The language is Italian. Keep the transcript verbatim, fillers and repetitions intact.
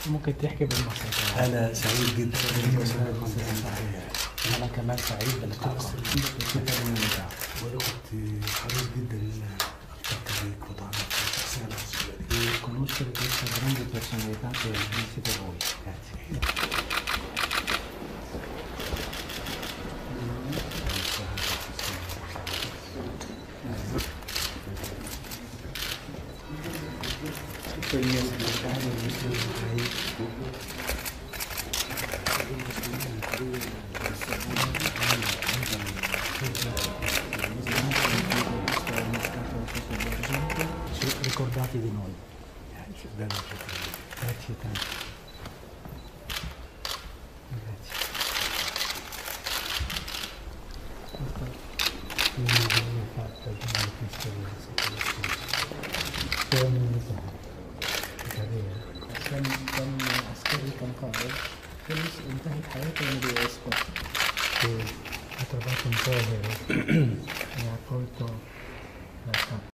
ممكن تحكي بالمصري. أنا سعيد جدا أنا كمان سعيد باللقاء. وأنا كنت حريص جدا إن أنا ألتقي بيك وأتعرف على الشخصية العسكرية. Conoscere questa grande personalità che siete voi. Grazie. Il mio segretario, il mio ricordati di noi. Grazie, bello. Grazie tanto. Grazie. Questa è una fatta di una esperienza che كان كان عسكري كان قائد خلص انتهت حياته وما بيسقط في فترات ظاهرة. Mi ha colto la